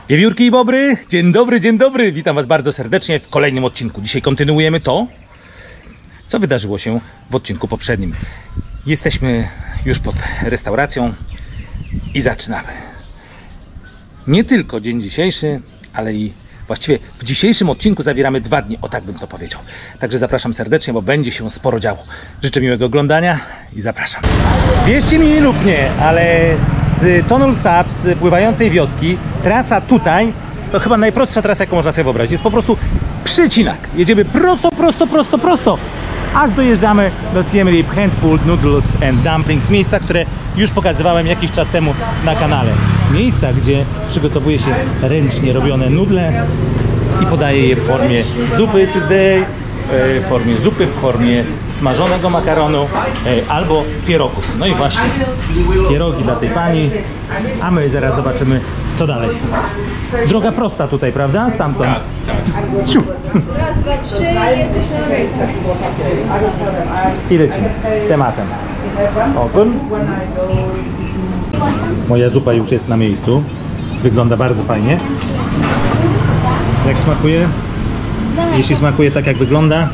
Wiewiórki i bobry, dzień dobry, witam was bardzo serdecznie w kolejnym odcinku. Dzisiaj kontynuujemy to, co wydarzyło się w odcinku poprzednim. Jesteśmy już pod restauracją i zaczynamy. Nie tylko dzień dzisiejszy, ale i właściwie w dzisiejszym odcinku zawieramy 2 dni, o tak bym to powiedział. Także zapraszam serdecznie, bo będzie się sporo działo. Życzę miłego oglądania i zapraszam. Wierzcie mi lub nie, ale z Tunnel Sap, z pływającej wioski, trasa tutaj to chyba najprostsza trasa, jaką można sobie wyobrazić. Jest po prostu przycinak. Jedziemy prosto, aż dojeżdżamy do Siem Reap Hand Pulled Noodles and Dumplings. Miejsca, które już pokazywałem jakiś czas temu na kanale. Miejsca, gdzie przygotowuje się ręcznie robione nudle i podaje je w formie zupy Tuesday, w formie zupy, w formie smażonego makaronu albo pierogów. No i właśnie pierogi dla tej pani, a my zaraz zobaczymy, co dalej. Droga prosta tutaj, prawda? Stamtąd. Tak. Raz, dwa, 3 i jesteś na miejscu. I lecimy z tematem. Open. Moja zupa już jest na miejscu. Wygląda bardzo fajnie. Jak smakuje? Jeśli smakuje tak, jak wygląda.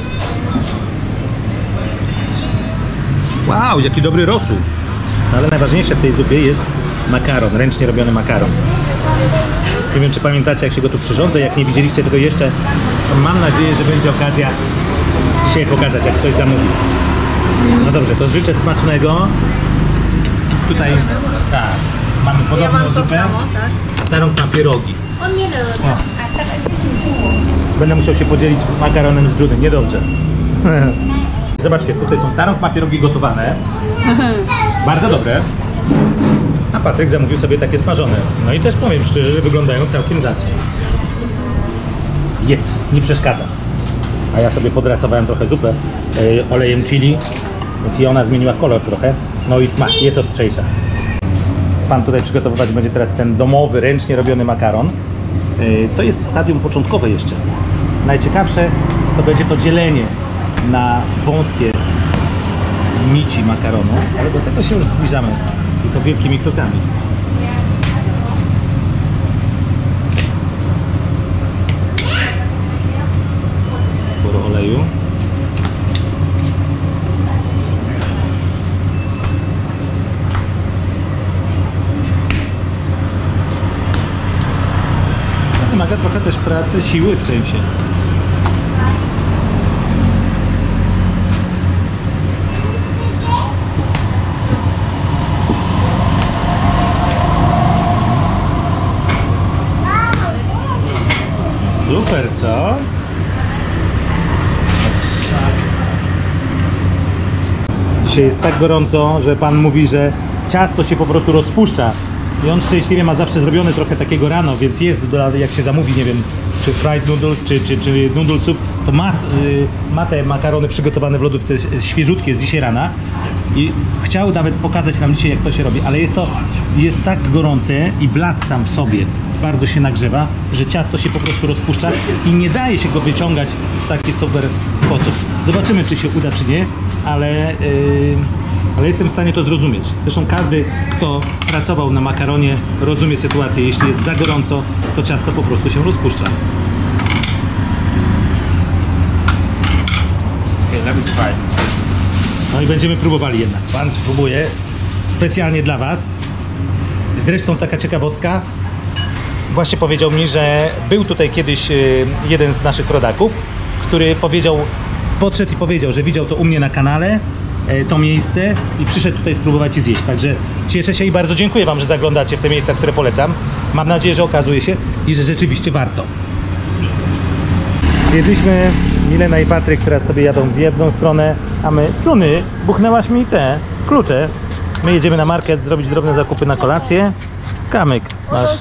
Wow, jaki dobry rosół. Ale najważniejsze w tej zupie jest makaron, ręcznie robiony makaron. Nie wiem, czy pamiętacie, jak się go tu przyrządza. Jak nie widzieliście tego jeszcze, to mam nadzieję, że będzie okazja dzisiaj pokazać, jak ktoś zamówi. No dobrze, to życzę smacznego. Tutaj tak, mamy podobną zupę, a Tarąg ma pierogi. On nie lubi. Będę musiał się podzielić makaronem z Judy, niedobrze. Zobaczcie, tutaj są Tarąg ma pierogi gotowane. Bardzo dobre. A Patryk zamówił sobie takie smażone. No i też powiem szczerze, że wyglądają całkiem zacnie. Jedz, nie przeszkadza. A ja sobie podrasowałem trochę zupę olejem chili, więc i ona zmieniła kolor trochę. No i smak jest ostrzejsza. Pan tutaj przygotowywać będzie teraz ten domowy, ręcznie robiony makaron. To jest stadium początkowe jeszcze. Najciekawsze to będzie to dzielenie na wąskie nici makaronu, ale do tego się już zbliżamy i to wielkimi krokami. Sporo oleju. Wymaga trochę też pracy, siły w sensie. Super, co? Dzisiaj jest tak gorąco, że pan mówi, że ciasto się po prostu rozpuszcza. I on szczęśliwie ma zawsze zrobione trochę takiego rano, więc jest, jak się zamówi, nie wiem, czy fried noodles, czy noodle soup, to ma te makarony przygotowane w lodówce świeżutkie z dzisiaj rana. I chciał nawet pokazać nam dzisiaj, jak to się robi, ale jest tak gorące i blat sam w sobie bardzo się nagrzewa, że ciasto się po prostu rozpuszcza i nie daje się go wyciągać w taki super sposób. Zobaczymy, czy się uda, czy nie, ale jestem w stanie to zrozumieć. Zresztą każdy, kto pracował na makaronie, rozumie sytuację. Jeśli jest za gorąco, to ciasto po prostu się rozpuszcza. No i będziemy próbowali jednak. Pan spróbuje specjalnie dla was. Zresztą taka ciekawostka. Właśnie powiedział mi, że był tutaj kiedyś jeden z naszych rodaków, który podszedł i powiedział, że widział to u mnie na kanale, to miejsce i przyszedł tutaj spróbować i zjeść. Także cieszę się i bardzo dziękuję wam, że zaglądacie w te miejsca, które polecam. Mam nadzieję, że okazuje się i że rzeczywiście warto. Zjedliśmy, Milena i Patryk teraz sobie jadą w jedną stronę, a my, Juny, buchnęłaś mi te klucze. My jedziemy na market zrobić drobne zakupy na kolację. Kamyk masz.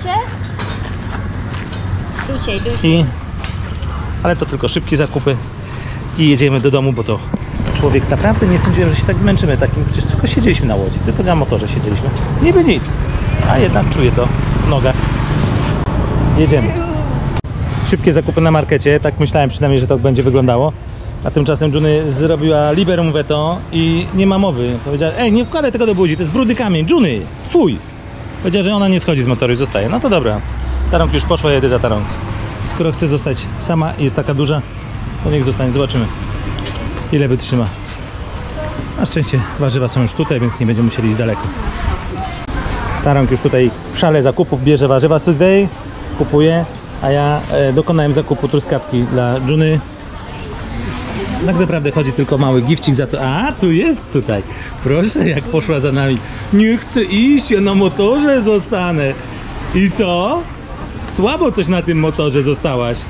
Ale to tylko szybkie zakupy i jedziemy do domu, bo to człowiek naprawdę nie sądziłem, że się tak zmęczymy takim, przecież tylko siedzieliśmy na łodzi, tylko na motorze siedzieliśmy, niby nic, a jednak czuję to w nogach. Jedziemy. Szybkie zakupy na markecie, tak myślałem przynajmniej, że to będzie wyglądało, a tymczasem Juny zrobiła liberum veto i nie ma mowy. Powiedziała, ej, nie wkładaj tego do buzi, to jest brudny kamień, Juny, fuj! Powiedziała, że ona nie schodzi z motoru i zostaje, no to dobra. Tarąg już poszła, jedę za Tarąg. Skoro chce zostać sama i jest taka duża, to niech zostanie, zobaczymy ile wytrzyma. Na szczęście warzywa są już tutaj, więc nie będziemy musieli iść daleko. Tarąg już tutaj w szale zakupów bierze warzywa Tuesday, kupuje, a ja dokonałem zakupu truskawki dla Juny. Tak naprawdę chodzi tylko o mały gifcik za to. A, tu jest tutaj. Proszę, jak poszła za nami. Nie chcę iść, ja na motorze zostanę. I co? Słabo coś na tym motorze zostałaś.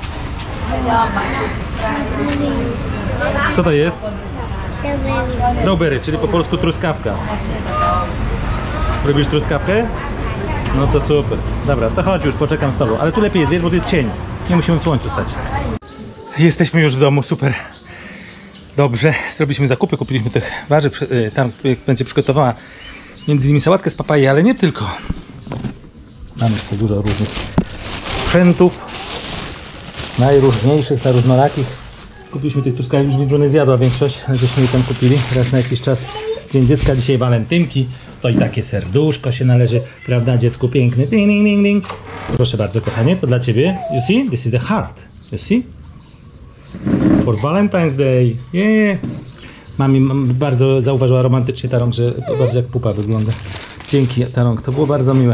Co to jest? Strawberry, czyli po polsku truskawka. Robisz truskawkę? No to super. Dobra, to chodź już, poczekam z tobą. Ale tu lepiej jest, wiesz, bo tu jest cień. Nie musimy w słońcu stać. Jesteśmy już w domu, super. Dobrze, zrobiliśmy zakupy, kupiliśmy tych warzyw. Tam będzie przygotowała między innymi sałatkę z papaji, ale nie tylko. Mamy tutaj dużo różnych sprzętów. Najróżniejszych, różnorakich. Kupiliśmy tych truskawek, już Juny zjadła większość, żeśmy je tam kupili. Raz na jakiś czas. Dzień dziecka, dzisiaj walentynki. To i takie serduszko się należy, prawda, dziecku piękny. Ding, ding, ding, ding. Proszę bardzo, kochanie, to dla ciebie. You see? This is the heart. You see? For Valentine's Day. Yeah. Mami bardzo zauważyła romantycznie Tarąg, że bardzo jak pupa wygląda. Dzięki, Tarąg, to było bardzo miłe.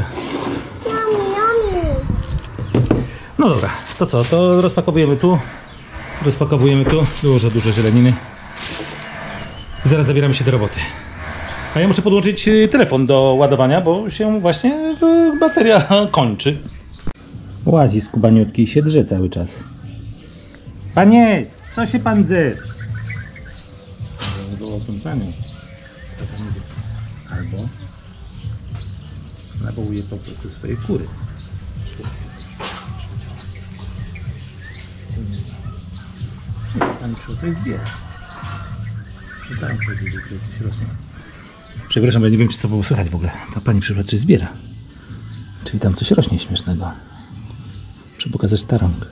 No dobra, to co? To rozpakowujemy tu. Rozpakowujemy tu. Dużo zieleniny. Zaraz zabieramy się do roboty. A ja muszę podłączyć telefon do ładowania, bo się właśnie bateria kończy. Łazi skubaniutki i się drze cały czas. Panie, co się pan drze? Było opętanie. Albo nawołuje po prostu swojej kury. Pani przyszła coś zbiera. Czytałem powiedzieć, że tutaj coś rośnie. Przepraszam, ja nie wiem, czy to było słychać w ogóle. Ta pani przyszła coś zbiera. Czyli tam coś rośnie śmiesznego. Muszę pokazać Tarąg.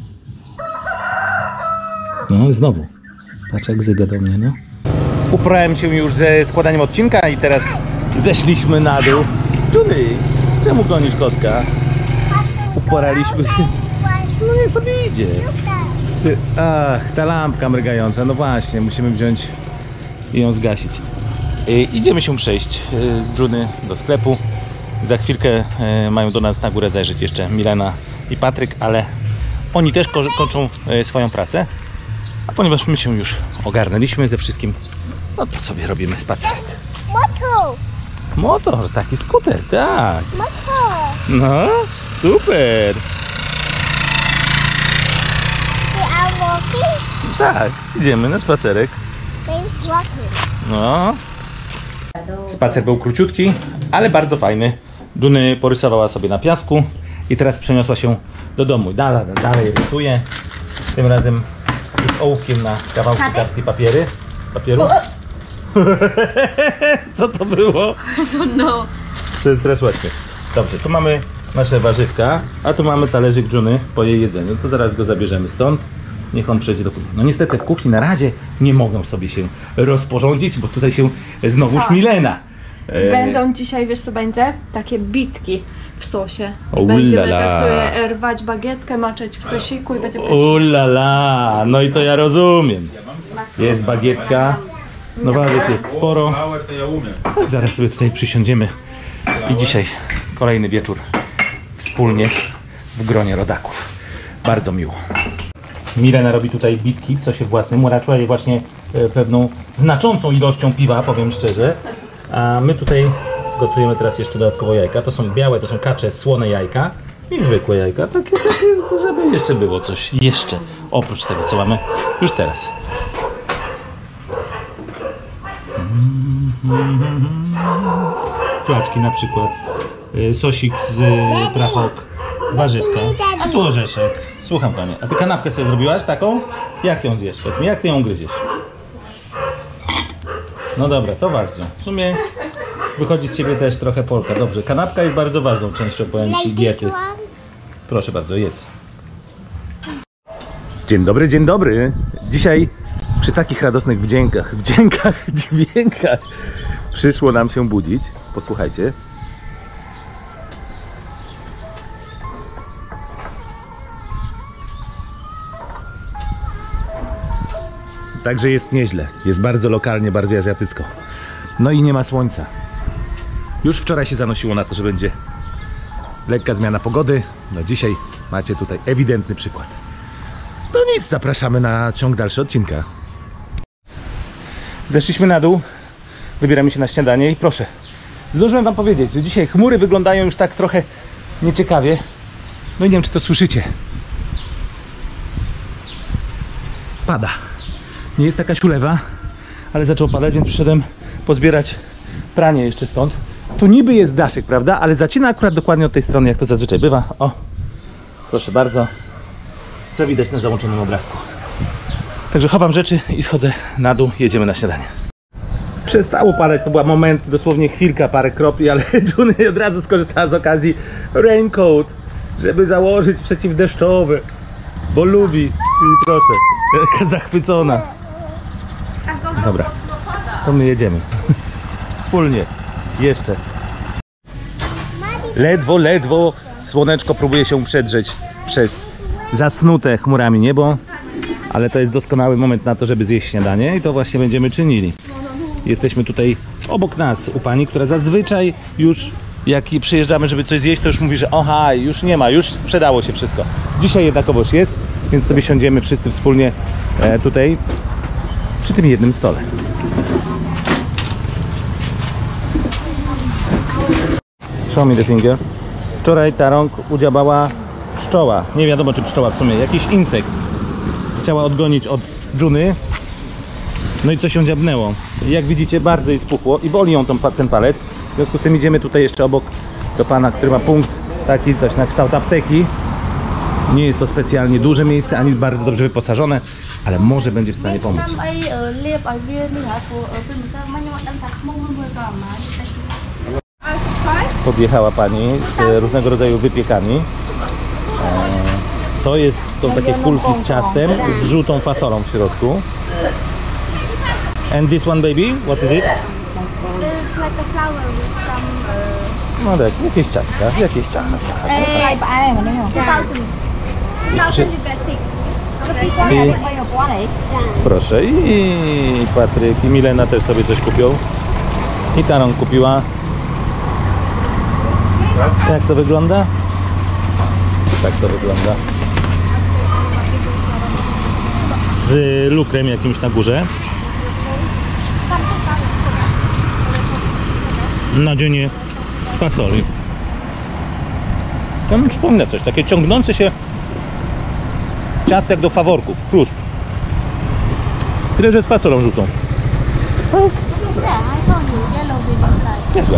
No znowu. Patrz jak zyga do mnie, no. Uporałem się już ze składaniem odcinka i teraz zeszliśmy na dół. Juny, czemu gonisz kotka? Uporaliśmy się. No niech sobie idzie. Ach, ta lampka mrygająca, no właśnie, musimy wziąć i ją zgasić. Idziemy się przejść z Juny do sklepu. Za chwilkę mają do nas na górę zajrzeć jeszcze Milena i Patryk, ale oni też kończą swoją pracę. A ponieważ my się już ogarnęliśmy ze wszystkim, no to sobie robimy spacerek. Motor! Motor, taki skuter, tak. Motor! No, super. Tak, idziemy na spacerek. No. Spacer był króciutki, ale bardzo fajny. Juny porysowała sobie na piasku i teraz przeniosła się do domu. Dalej rysuje. Tym razem już ołówkiem na kawałki kartki papieru. Co to było? No. Przestraszyłaś mnie. Dobrze, tu mamy nasze warzywka, a tu mamy talerzyk Juny po jej jedzeniu. To zaraz go zabierzemy stąd. Niech on przejdzie do kuchni. No niestety w kuchni na razie nie mogą sobie się rozporządzić, bo tutaj się znowuż Milena. Będą dzisiaj, wiesz co będzie? Takie bitki w sosie. O, Będziemy ulala. tak sobie rwać bagietkę, maczać w sosiku i będzie pysznie. Ulala, no i to ja rozumiem. Jest bagietka, no warzyw jest sporo. Zaraz sobie tutaj przysiądziemy. I dzisiaj kolejny wieczór wspólnie w gronie rodaków. Bardzo miło. Milena robi tutaj bitki w sosie własnym, uraczyła je właśnie pewną znaczącą ilością piwa, powiem szczerze. A my tutaj gotujemy teraz jeszcze dodatkowo jajka. To są białe, to są kacze, słone jajka i zwykłe jajka. Takie, żeby jeszcze było coś jeszcze oprócz tego, co mamy już teraz. Flaczki na przykład, sosik z prachok, warzywka, a tu orzeszek. Słucham panie, a ty kanapkę sobie zrobiłaś taką? Jak ją zjesz? Powiedz mi, jak ty ją gryziesz? No dobra, to bardzo. W sumie wychodzi z ciebie też trochę Polka. Dobrze, kanapka jest bardzo ważną częścią, powiem ci, diety. Proszę bardzo, jedz. Dzień dobry, dzień dobry. Dzisiaj przy takich radosnych dźwiękach przyszło nam się budzić. Posłuchajcie. także jest nieźle. Jest bardzo lokalnie, bardziej azjatycko. No i nie ma słońca. Już wczoraj się zanosiło na to, że będzie lekka zmiana pogody. No dzisiaj macie tutaj ewidentny przykład. No nic, zapraszamy na ciąg dalszy odcinka. Zeszliśmy na dół, wybieramy się na śniadanie i proszę, zdążyłem wam powiedzieć, że dzisiaj chmury wyglądają już tak trochę nieciekawie. No i nie wiem, czy to słyszycie. Pada. Nie jest jakaś ulewa, ale zaczął padać, więc przyszedłem pozbierać pranie jeszcze stąd. Tu niby jest daszek, prawda? Ale zacina akurat dokładnie od tej strony, jak to zazwyczaj bywa. O, proszę bardzo. Co widać na załączonym obrazku. Także chowam rzeczy i schodzę na dół. Jedziemy na śniadanie. Przestało padać, to była moment, dosłownie chwilka, parę kropli, ale Juny od razu skorzystała z okazji raincoat, żeby założyć przeciwdeszczowy, bo lubi. I proszę, jaka zachwycona. Dobra, to my jedziemy. Wspólnie. Jeszcze. Ledwo słoneczko próbuje się przedrzeć przez zasnute chmurami niebo, ale to jest doskonały moment na to, żeby zjeść śniadanie i to właśnie będziemy czynili. Jesteśmy tutaj obok nas u pani, która zazwyczaj już jak przyjeżdżamy, żeby coś zjeść, to już mówi, że oha, już nie ma, już sprzedało się wszystko. Dzisiaj jednakowoż jest, więc sobie siądziemy wszyscy wspólnie tutaj przy tym jednym stole. Show me the finger. Wczoraj ta rąk udziałała pszczoła. Nie wiadomo, czy pszczoła w sumie, jakiś insekt. Chciała odgonić od Juny. No i coś się dziabnęło. Jak widzicie, bardzo jej spuchło i boli ją ten palec. W związku z tym idziemy tutaj jeszcze obok do pana, który ma punkt taki, coś na kształt apteki. Nie jest to specjalnie duże miejsce, ani bardzo dobrze wyposażone, ale może będzie w stanie pomóc. Podjechała pani z różnego rodzaju wypiekami. Są takie kulki z ciastem, z żółtą fasolą w środku. And this one, baby, what is it? It's like a flower with some... No tak, jakieś ciastka, jakieś ciastka. Proszę, i Patryk, i Milena też sobie coś kupią. I Taron kupiła. Jak to wygląda? Tak to wygląda. Z lukrem jakimś na górze. Na dzienie z fasoli. To mi przypomina coś, takie ciągnące się ciastek do faworków, krust. Tyle, że z fasolą żółtą. Niezłe.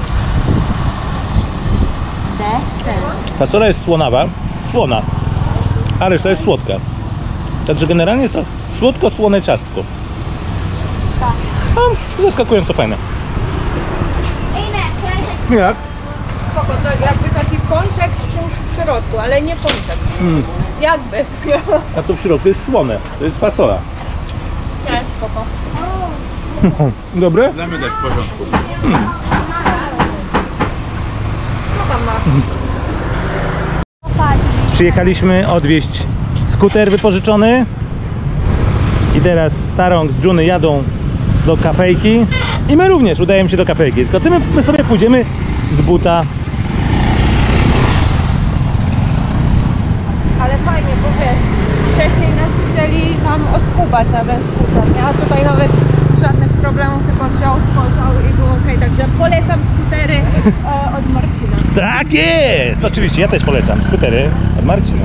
Fasola jest słona, a reszta jest słodka. Także generalnie jest to słodko-słone ciastko. No, zaskakująco fajne. Jak? Spoko, to jakby taki pączek z czymś w środku, ale nie pączek. Jakby. A to w środku jest słone, to jest fasola. Nie, spoko. Dobre? Dla mnie też w porządku. Co tam masz? Przyjechaliśmy odwieźć skuter wypożyczony i teraz Tarong z Juny jadą do kafejki i my również udajemy się do kafejki, tylko my sobie pójdziemy z buta. Ale fajnie, bo wiesz, wcześniej nas chcieli tam oskubać na ten skuter, nie? A tutaj nawet żadnych problemów, tylko wziął, spojrzał i było okej. Także polecam skutery od Marcina. Tak jest! Oczywiście, ja też polecam skutery od Marcina.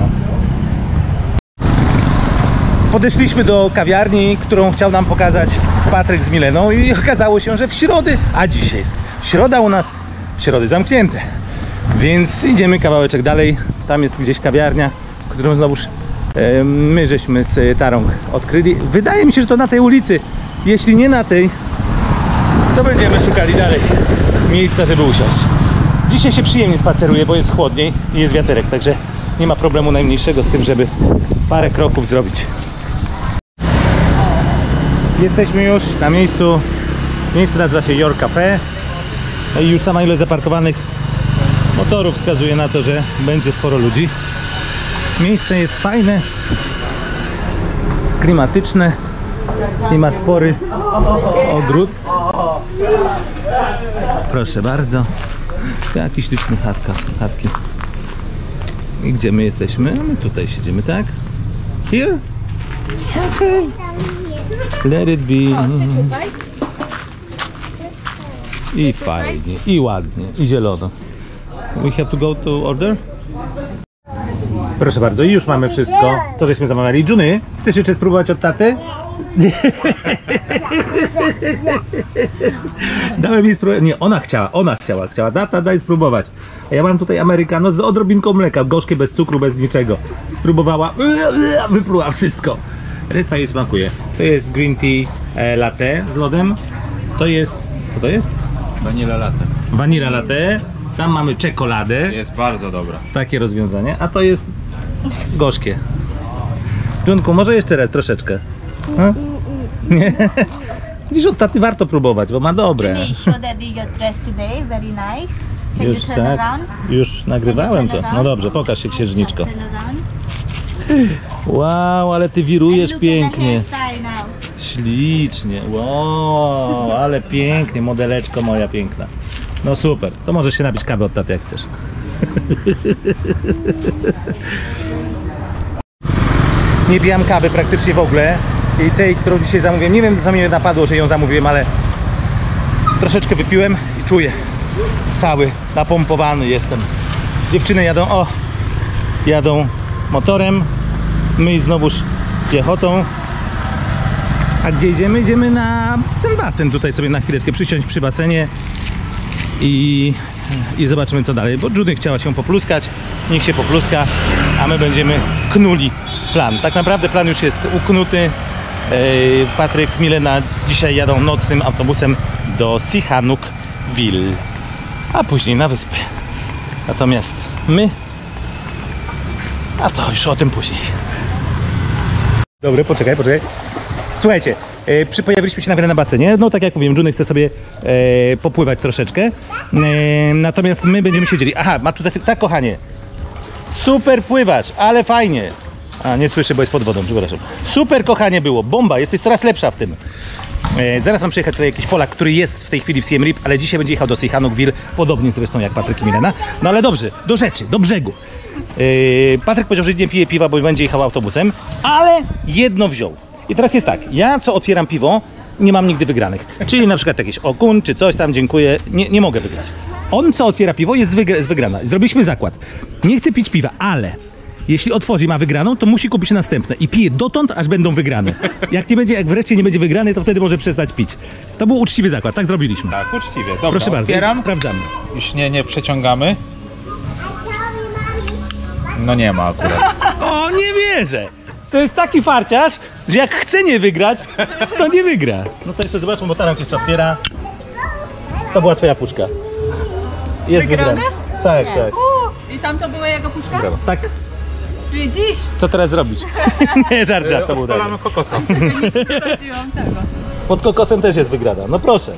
Podeszliśmy do kawiarni, którą chciał nam pokazać Patryk z Mileną i okazało się, że w środę, a dzisiaj jest środa u nas, środy zamknięte. Więc idziemy kawałeczek dalej, tam jest gdzieś kawiarnia, którą znowuż my żeśmy z Tarą odkryli. Wydaje mi się, że to na tej ulicy, jeśli nie na tej, to będziemy szukali dalej miejsca, żeby usiąść. Dzisiaj się przyjemnie spaceruje, bo jest chłodniej i jest wiaterek, także nie ma problemu najmniejszego z tym, żeby parę kroków zrobić. Jesteśmy już na miejscu. Miejsce nazywa się Your Cafe. No i już sama ilość zaparkowanych motorów wskazuje na to, że będzie sporo ludzi. Miejsce jest fajne, klimatyczne. i ma spory ogród. Proszę bardzo. Jakiś liczny husky. I gdzie my jesteśmy? My tutaj siedzimy, tak? Here? Okay. Let it be. I fajnie, i ładnie, i zielono. We have to go to order? Proszę bardzo, i już mamy wszystko, co żeśmy zamawiali. Juny, chcesz jeszcze spróbować od taty? Dałem jej spróbować. Nie, ona chciała. Tata, daj spróbować. A ja mam tutaj americano z odrobinką mleka, gorzkie, bez cukru, bez niczego. Spróbowała, wypluła wszystko. Reszta jej smakuje. To jest green tea latte z lodem. To jest, co to jest? Vanilla latte. Vanilla latte. Tam mamy czekoladę. Jest bardzo dobra. Takie rozwiązanie. A to jest gorzkie. Junku, może jeszcze raz troszeczkę. A? Nie? Widzisz, od taty warto próbować, bo ma dobre. Today, show that you're dressed today. Very nice. Can Już you turn tak, around? już nagrywałem to. No dobrze, pokaż się, księżniczko. Turn around. Wow, ale ty wirujesz Look at the pięknie. hairstyle now. Ślicznie. Wow, ale pięknie, modeleczko moja piękna. No super, to możesz się napić kawy od taty, jak chcesz. Nie pijam kawy praktycznie w ogóle. I tej, którą dzisiaj zamówiłem, nie wiem, co mnie napadło, że ją zamówiłem, ale troszeczkę wypiłem i czuję cały napompowany jestem. Dziewczyny jadą motorem, my znowuż piechotą. A gdzie idziemy? Idziemy na ten basen tutaj sobie na chwileczkę przysiąść przy basenie i zobaczymy, co dalej, bo Judy chciała się popluskać, niech się popluska, a my będziemy knuli plan. Tak naprawdę plan już jest uknuty. Patryk, Milena dzisiaj jadą nocnym autobusem do Sihanoukville, a później na wyspę. Natomiast my, a to już o tym później. Dobry, poczekaj. Słuchajcie, pojawiliśmy się nagle na basenie. No tak jak mówiłem, Juny chce sobie popływać troszeczkę. Natomiast my będziemy siedzieli. Aha, ma tu za chwilę. Tak, kochanie. Super pływacz, ale fajnie. A, nie słyszę, bo jest pod wodą, przepraszam. Super, kochanie, było. Bomba, jesteś coraz lepsza w tym. Zaraz mam przyjechać tutaj jakiś Polak, który jest w tej chwili w Siem Reap, ale dzisiaj będzie jechał do Sihanoukville, podobnie zresztą jak Patryk i Milena. No ale dobrze, do rzeczy, do brzegu. Patryk powiedział, że nie pije piwa, bo będzie jechał autobusem, ale jedno wziął. I teraz jest tak, ja co otwieram piwo, nie mam nigdy wygranych. Czyli na przykład jakieś okun, czy coś tam, dziękuję, nie mogę wygrać. On co otwiera piwo, jest wygrana. Zrobiliśmy zakład. Nie chce pić piwa, ale jeśli otworzy i ma wygraną, to musi kupić następne. I pije dotąd, aż będą wygrane. Jak wreszcie nie będzie wygrany, to wtedy może przestać pić. To był uczciwy zakład, tak zrobiliśmy. Tak, uczciwie. Dobra, Proszę bardzo, otwieram. sprawdzamy. Już nie przeciągamy. No nie ma akurat. O, nie wierzę! To jest taki farciarz, że jak chce nie wygrać, to nie wygra. No to jeszcze zobaczmy, bo tam jeszcze otwiera. To była twoja puszka. Jest Wygrane? wygrana. Tak. I tam to była jego puszka? Brawo. Tak. Czyli dziś Co teraz zrobić? Nie, żart, to był tak. Polamy kokosa. sprawdziłam tego. Pod kokosem też jest wygrana. No proszę.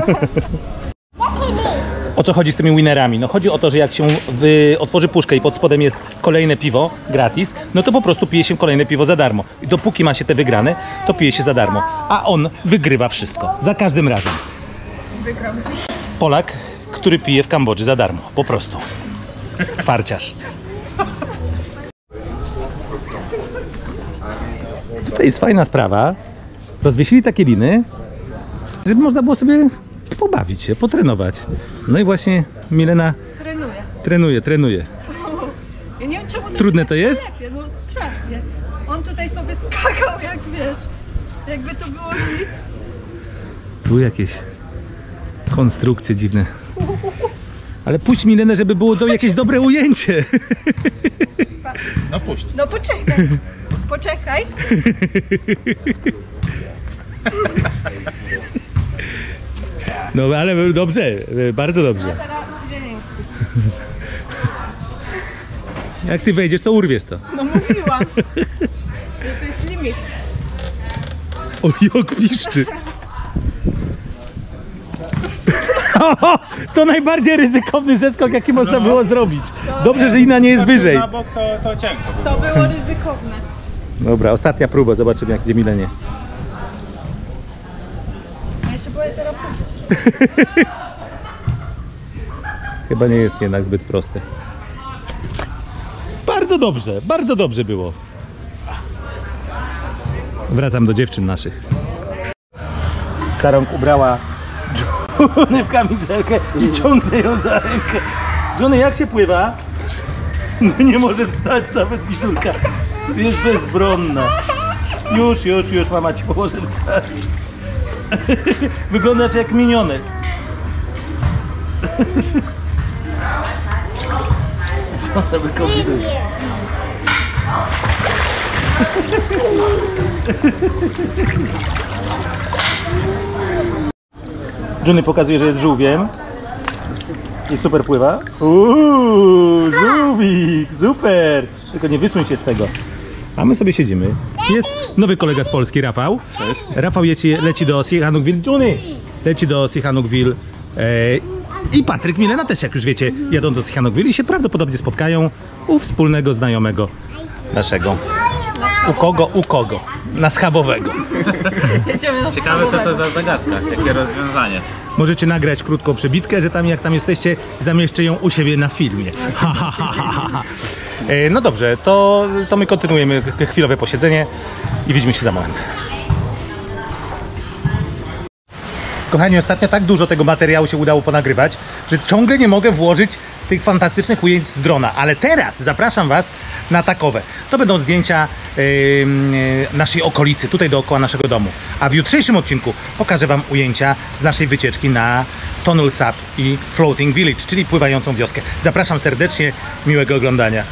O co chodzi z tymi winerami? No chodzi o to, że jak się otworzy puszkę i pod spodem jest kolejne piwo gratis, no to po prostu pije się kolejne piwo za darmo. I dopóki ma się te wygrane, to pije się za darmo. A on wygrywa wszystko. Za każdym razem. Wygrał. Polak, który pije w Kambodży za darmo. Po prostu. Farciarz. Tutaj jest fajna sprawa. Rozwiesili takie liny, żeby można było sobie pobawić się, potrenować. No i właśnie Milena trenuje. Ja nie wiem, czemu Trudne to jest? Lepiej, no strasznie. On tutaj sobie skakał, jak wiesz. Jakby to było nic. Tu jakieś konstrukcje dziwne. Ale puść Milenę, żeby było to jakieś dobre ujęcie. No puść. No poczekaj. Poczekaj. No ale dobrze, bardzo dobrze. A teraz dzień. Jak ty wejdziesz, to urwiesz to. No mówiłam. Że to jest limit. O, jak piszczy. To najbardziej ryzykowny zeskok, jaki można było zrobić. Dobrze, że lina nie jest wyżej. Na bok to cienko. To było ryzykowne. Dobra, ostatnia próba, zobaczymy jak gdzie Milenie. teraz puść. Chyba nie jest jednak zbyt proste. Bardzo dobrze było. Wracam do dziewczyn naszych. Karąg ubrała Johnny w kamizelkę i ciągnę ją za rękę. Johnny, jak się pływa? No nie może wstać nawet Widzurka. Jest bezbronna. Już, mama ci pomoże wstać. Wyglądasz jak minionek. Co ona wykombinuje? Johnny pokazuje, że jest żółwiem. I super pływa. Żółwik, super! Tylko nie wysuń się z tego. A my sobie siedzimy. Jest nowy kolega z Polski, Rafał. Cześć. Rafał leci do Sihanoukville. Johnny leci do Sihanoukville. I Patryk Milena też, jak już wiecie, jadą do Sihanoukville i się prawdopodobnie spotkają u wspólnego znajomego naszego. U kogo? Na schabowego. Jedziemy na Ciekawe co to za zagadka, jakie rozwiązanie. Możecie nagrać krótką przebitkę, że tam jak tam jesteście, zamieszczę ją u siebie na filmie. No dobrze, to my kontynuujemy chwilowe posiedzenie i widzimy się za moment. Kochani, ostatnio tak dużo tego materiału się udało ponagrywać, że ciągle nie mogę włożyć tych fantastycznych ujęć z drona, ale teraz zapraszam Was na takowe. To będą zdjęcia naszej okolicy, tutaj dookoła naszego domu. A w jutrzejszym odcinku pokażę Wam ujęcia z naszej wycieczki na Tonle Sap i Floating Village, czyli pływającą wioskę. Zapraszam serdecznie, miłego oglądania.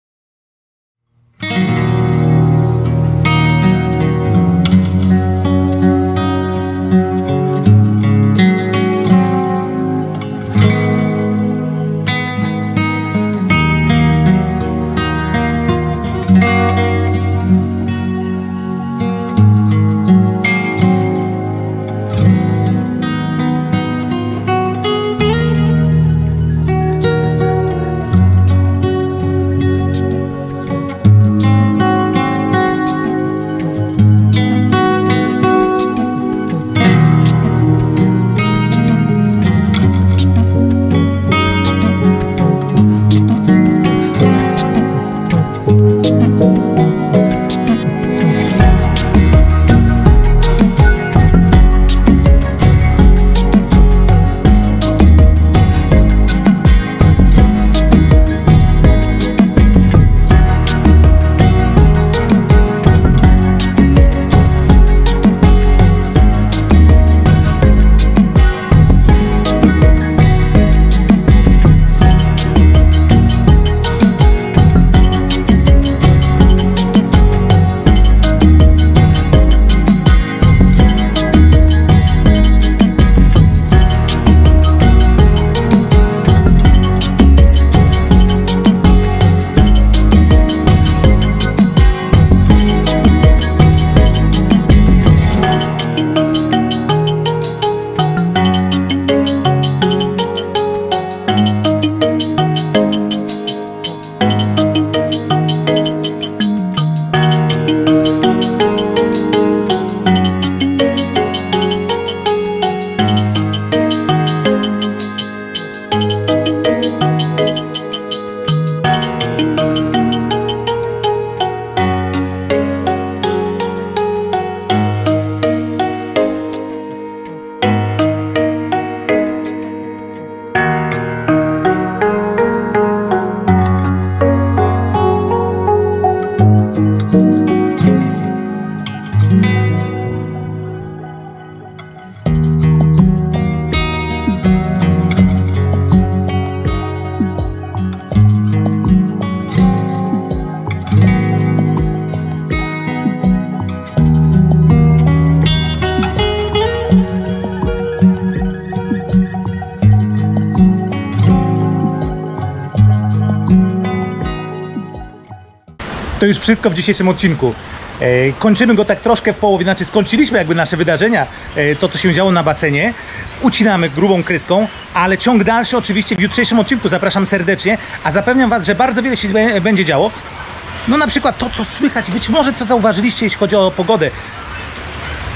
To już wszystko w dzisiejszym odcinku. Kończymy go tak troszkę w połowie, znaczy skończyliśmy jakby nasze wydarzenia, to co się działo na basenie. Ucinamy grubą kryską, ale ciąg dalszy oczywiście w jutrzejszym odcinku. Zapraszam serdecznie, a zapewniam Was, że bardzo wiele się będzie działo. No na przykład to, co słychać, być może co zauważyliście, jeśli chodzi o pogodę.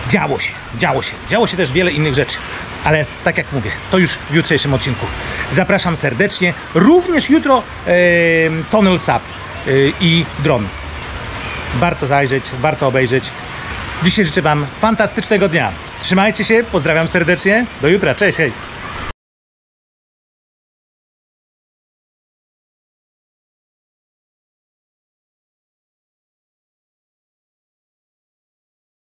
Działo się też wiele innych rzeczy. Ale tak jak mówię, to już w jutrzejszym odcinku. Zapraszam serdecznie. Również jutro Tunnel Sap i dron. Warto zajrzeć, warto obejrzeć. Dzisiaj życzę Wam fantastycznego dnia. Trzymajcie się, pozdrawiam serdecznie. Do jutra, cześć, hej.